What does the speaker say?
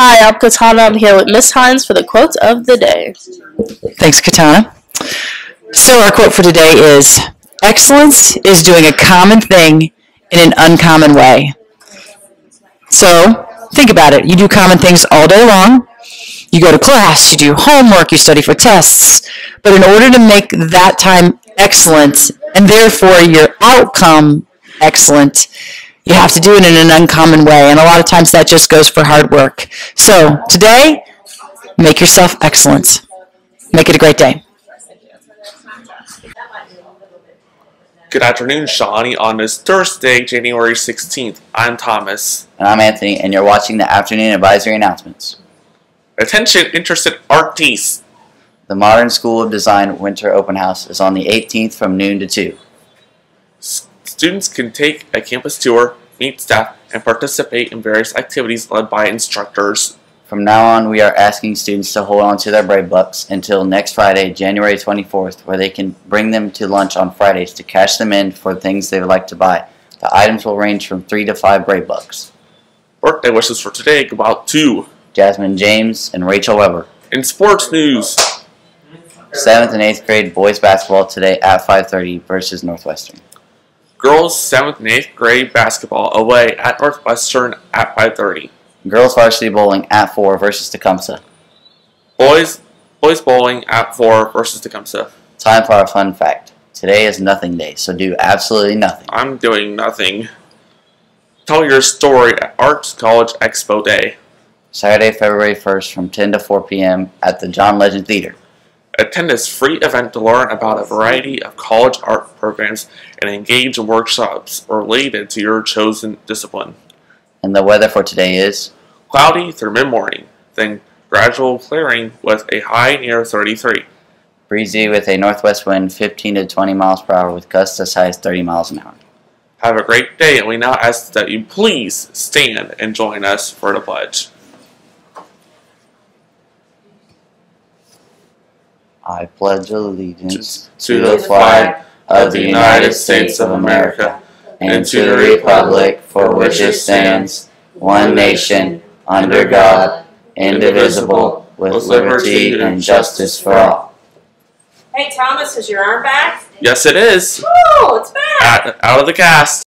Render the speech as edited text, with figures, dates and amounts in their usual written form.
Hi, I'm Katana. I'm here with Miss Hines for the quote of the day. Thanks, Katana. So our quote for today is, excellence is doing a common thing in an uncommon way. So think about it. You do common things all day long. You go to class, you do homework, you study for tests. But in order to make that time excellent, and therefore your outcome excellent, you have to do it in an uncommon way. And a lot of times that just goes for hard work. So today, make yourself excellent. Make it a great day. Good afternoon, Shawnee. On this Thursday, January 16th, I'm Thomas. And I'm Anthony, and you're watching the Afternoon Advisory Announcements. Attention interested artists. The Modern School of Design Winter Open House is on the 18th from noon to 2. Students can take a campus tour, meet staff, and participate in various activities led by instructors. From now on, we are asking students to hold on to their Brave Bucks until next Friday, January 24th, where they can bring them to lunch on Fridays to cash them in for things they would like to buy. The items will range from 3 to 5 Brave Bucks. Birthday wishes for today go out to Jasmine James and Rachel Weber. In sports news, 7th and 8th grade boys basketball today at 5:30 versus Northwestern. girls 7th and 8th grade basketball away at Northwestern at 5:30. Girls varsity bowling at 4 versus Tecumseh. Boys bowling at 4 versus Tecumseh. Time for our fun fact. Today is nothing day, so do absolutely nothing. I'm doing nothing. Tell your story at Arts College Expo Day. Saturday, February 1st from 10 to 4 p.m. at the John Legend Theater. Attend this free event to learn about a variety of college art programs and engage in workshops related to your chosen discipline. And the weather for today is Cloudy through mid-morning, then gradual clearing with a high near 33. breezy with a northwest wind 15 to 20 miles per hour with gusts as high as 30 miles an hour. Have a great day, and we now ask that you please stand and join us for the pledge. I pledge allegiance To the flag of the United States of America and to the republic for which it stands, one nation, under God, indivisible, with liberty and justice for all. Hey Thomas, is your arm back? Yes, it is. Oh, it's back! Out of the cast.